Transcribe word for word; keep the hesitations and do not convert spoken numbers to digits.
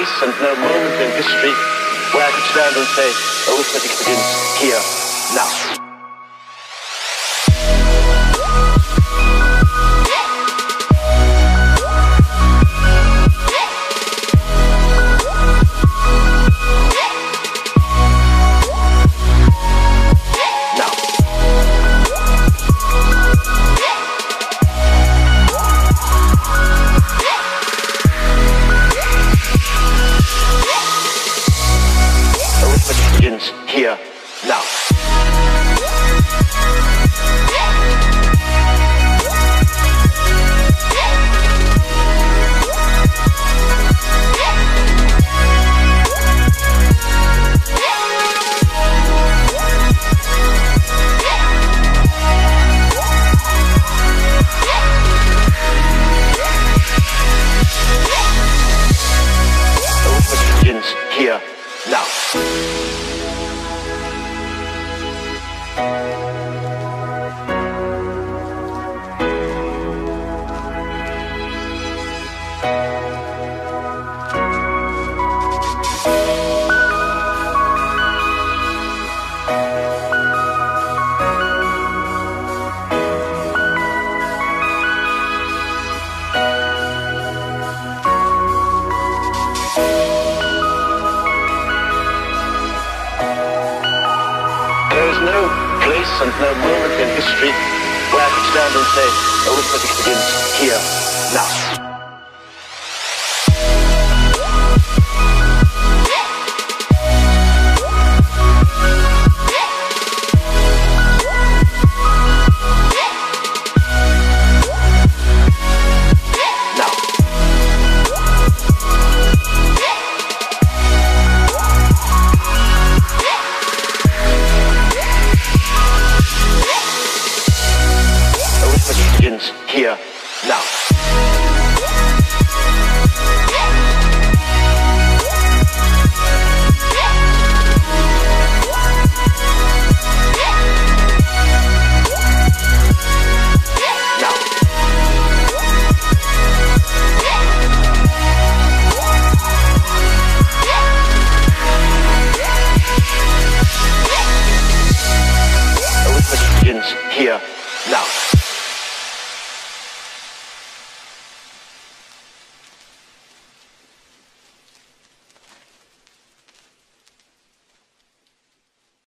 place and no moment in history where I could stand and say, arithmetic begins here, now. Here, now. Arithmetic begins here, now. There is no place and no moment in history where I could stand and say, arithmetic begins here, now. Here, now.